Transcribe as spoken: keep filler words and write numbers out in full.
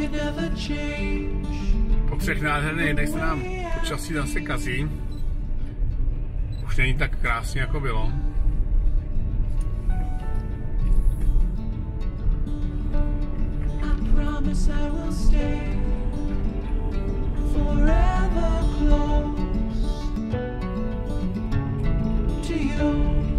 Po třech nádherných dnech se nám počasí zase kazí. Už není tak krásně, jako bylo. I will stay forever close to you.